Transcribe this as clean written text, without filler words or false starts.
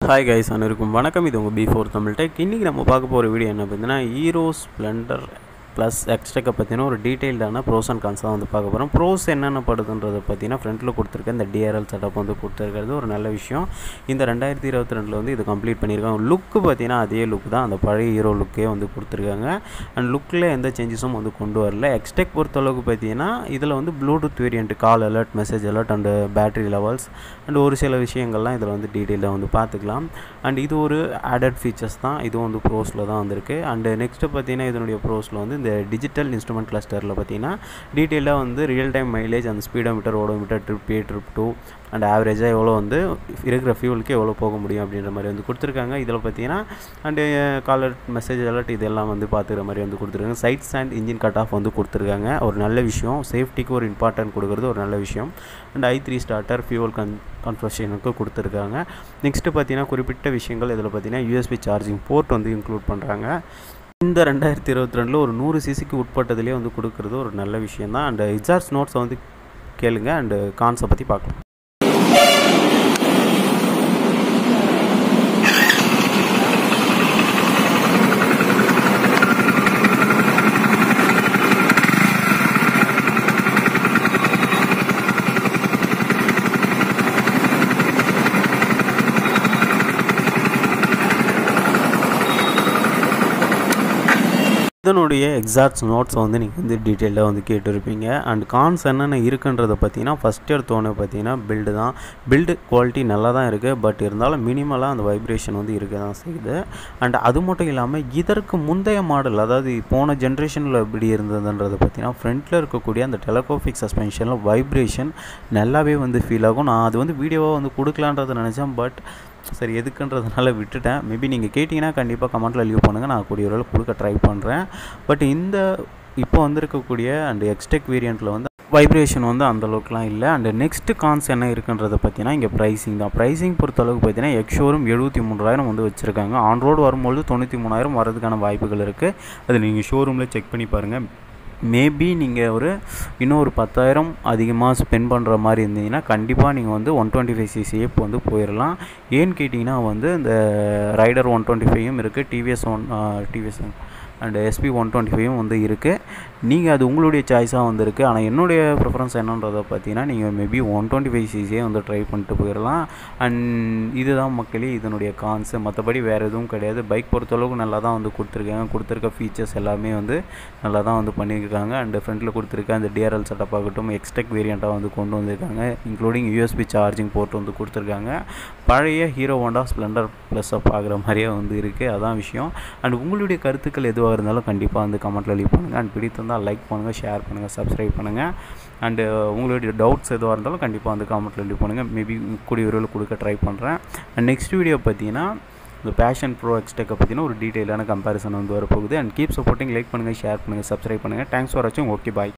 Hi guys, அனைவருக்கும் வணக்கம். இது உங்கள் B4 தமிழ் டெக். இன்றைக்கி நம்ம பார்க்க போகிற வீடியோ என்ன பார்த்தீங்கன்னா ஹீரோ ஸ்ப்ளெண்டர் ப்ளஸ் எக்ஸ்டெக்கை பற்றின ஒரு டீட்டெயில்டான ப்ரோஸ் அண்ட் கான்ஸ் தான் வந்து பார்க்க போகிறோம். ப்ரோஸ் என்னென்ன படுதுன்றதை பார்த்தீங்கன்னா ஃப்ரண்ட்டில் கொடுத்துருக்க இந்த DRL செட்டப் வந்து கொடுத்துருக்கிறது ஒரு நல்ல விஷயம். இந்த 2022 வந்து இது கம்ப்ளீட் பண்ணியிருக்காங்க. லுக்கு பார்த்தீங்கன்னா அதே லுக் தான், அந்த பழைய ஹீரோ லுக்கே வந்து கொடுத்துருக்காங்க. அண்ட் லுக்கில் எந்த சேஞ்சஸும் வந்து கொண்டு வரல. எக்ஸ்டெக் பொறுத்தளவுக்கு பார்த்தீங்கன்னா இதில் வந்து Bluetooth variant, call alert, message alert and battery levels and ஒரு சில விஷயங்கள்லாம் இதில் வந்து டீட்டெயிலாக வந்து பார்த்துக்கலாம். அண்ட் இது ஒரு ஆடட் ஃபீச்சர்ஸ் தான், இதுவும் வந்து ப்ரோஸில் தான் வந்திருக்கு. அண்டு நெக்ஸ்ட்டு பார்த்தீங்கன்னா இதனுடைய ப்ரோஸில் வந்து இந்த டிஜிட்டல் இன்ஸ்ட்ருமெண்ட் கிளஸ்டரில் பார்த்தீங்கன்னா டீட்டெயிலாக வந்து ரியல் டைம் மைலேஜ், அந்த speedometer, odometer, trip A, trip 2 and ஆவரேஜாக எவ்வளோ வந்து இருக்கிற ஃபியூலுக்கு எவ்வளோ போக முடியும் அப்படின்ற மாதிரி வந்து கொடுத்துருக்காங்க. இதில் பார்த்தீங்கன்னா அண்டு காலர், மெசேஜ் அலர்ட் இதெல்லாம் வந்து பார்த்துக்கிற மாதிரி வந்து கொடுத்துருக்காங்க. Sides and engine cut off வந்து கொடுத்துருக்காங்க, ஒரு நல்ல விஷயம். சேஃப்டிக்கு ஒரு இம்பார்ட்டன்ட் கொடுக்குறது ஒரு நல்ல விஷயம். அண்ட் i3 ஸ்டார்டர், ஃபியூல் கன்வர்ஷனுக்கு கொடுத்துருக்காங்க. நெக்ஸ்ட்டு பார்த்தீங்கன்னா குறிப்பிட்ட விஷயங்கள் இதில் பார்த்தீங்கன்னா USB சார்ஜிங் போர்ட் வந்து இன்க்ளூட் பண்ணுறாங்க. இந்த 2022 ஒரு 100 சிசிக்கு உட்பட்டதுலேயே வந்து கொடுக்குறது ஒரு நல்ல விஷயம் தான். அண்ட் எக்ஸாஸ்ட் நோட்ஸை வந்து கேளுங்க அண்டு கான்ஸை பற்றி பார்க்கலாம். இதனுடைய எக்ஸாக்ட் நோட்ஸை வந்து நீங்கள் வந்து டீட்டெயிலாக வந்து கேட்டுருப்பீங்க. அண்ட் கான்ஸ் என்னென்ன இருக்குன்றதை பார்த்தீங்கன்னா ஃபஸ்ட் எடுத்தோன்னே பார்த்தீங்கன்னா பில்டு தான். பில்டு குவாலிட்டி நல்லா தான் இருக்குது, பட் இருந்தாலும் மினிமலாக அந்த வைப்ரேஷன் வந்து இருக்க தான் செய்யுது. அண்ட் அது மட்டும் இல்லாமல் இதற்கு முந்தைய மாடல், அதாவது போன ஜென்ரேஷனில் எப்படி இருந்ததுன்றதை பார்த்தீங்கன்னா ஃப்ரண்ட்டில் இருக்கக்கூடிய அந்த டெலகோபிக் சஸ்பென்ஷனில் வைப்ரேஷன் நல்லாவே வந்து ஃபீல் ஆகும். நான் அது வந்து வீடியோவாக வந்து கொடுக்கலான்றதை நினச்சேன், பட் சரி எதுக்குன்றதுனால விட்டுட்டேன். மேபி நீங்கள் கேட்டிங்கன்னா கண்டிப்பாக கமெண்ட்டில் லீவ் பண்ணுங்கள், நான் கூடிய ஒரு கொடுக்க ட்ரை பண்ணுறேன். பட் இந்த இப்போ வந்திருக்கக்கூடிய அண்ட் எக்ஸ்டெக் வேரியண்ட்டில் வந்து வைப்ரேஷன் வந்து அந்தளவுக்குலாம் இல்லை. அண்டு நெக்ஸ்ட்டு கான்ஸ் என்ன இருக்குன்றதை பார்த்தீங்கன்னா இங்கே ப்ரைஸிங் தான். ப்ரைஸிங் பொறுத்தளவுக்கு பார்த்தீங்கன்னா எக்ஷோரூம் 73,000 வந்து வச்சுருக்காங்க. ஆன் ரோடு வரும்பொழுது 93,000 வரதுக்கான வாய்ப்புகள் இருக்குது. அது நீங்கள் ஷோரூமில் செக் பண்ணி பாருங்கள். மேபி நீங்கள் இன்னும் ஒரு 10,000 அதிகமாக ஸ்பெண்ட் பண்ணுற மாதிரி இருந்தீங்கன்னா கண்டிப்பாக நீங்கள் வந்து 125cc இப்போ வந்து போயிடலாம். ஏன்னு கேட்டிங்கன்னா வந்து இந்த ரைடர் 125ம் இருக்குது, டிவிஎஸ் அண்ட் SP 125ம் வந்து இருக்குது. நீங்கள் அது உங்களுடைய சாய்ஸாக வந்துருக்கு. ஆனால் என்னுடைய ப்ரிஃபரன்ஸ் என்னன்றதை பார்த்தீங்கன்னா நீங்கள் மேபி 125cc வந்து ட்ரை பண்ணிட்டு போயிடலாம். அண்ட் இதுதான் மக்களே இதனுடைய கான்ஸு, மற்றபடி வேறு எதுவும் கிடையாது. பைக் பொறுத்தளவுக்கு நல்லா தான் வந்து கொடுத்துருக்க ஃபீச்சர்ஸ் எல்லாமே வந்து நல்லா தான் வந்து பண்ணியிருக்காங்க. அண்டு ஃப்ரண்ட்டில் கொடுத்துருக்க அந்த DRL செட்டப் ஆகட்டும், எக்ஸ்டெக் வேரியண்ட்டாக வந்து கொண்டு வந்திருக்காங்க. இன்க்ளூடிங் USB சார்ஜிங் போர்ட் வந்து கொடுத்துருக்காங்க. பழைய ஹீரோ ஹோண்டா ஸ்ப்ளெண்டர் ப்ளஸ்ஸை பார்க்குற மாதிரியே வந்து இருக்குது, அதான் விஷயம். அண்ட் உங்களுடைய கருத்துக்கள் எதுவாக இருந்தாலும் கண்டிப்பாக வந்து கமெண்ட்டில் லீவ் பண்ணுங்கள். அண்ட் பிடித்திருந்தால் லைக் பண்ணுங்கள், ஷேர் பண்ணுங்கள், சப்ஸ்கிரைப் பண்ணுங்கள். அண்டு உங்களுடைய டவுட்ஸ் எதுவாக இருந்தாலும் கண்டிப்பாக வந்து கமெண்ட்டில் லீவ் பண்ணுங்கள். மேபி கூடிய விரைவில் கொடுக்க ட்ரை பண்ணுறேன். அண்ட் நெக்ஸ்ட் வீடியோ பார்த்தீங்கன்னா இந்த பேஷன் ப்ரோ எக்ஸ்டெக்கை பற்றின ஒரு டீட்டெயிலான கம்பேரிசன் வந்து வரப்போகுது. அண்ட் கீப் சப்போர்ட்டிங், லைக் பண்ணுங்கள், ஷேர் பண்ணுங்கள், சப்ஸ்கிரைப் பண்ணுங்கள். தேங்க்ஸ் ஃபார் வாட்சிங். ஓகே, பாய்.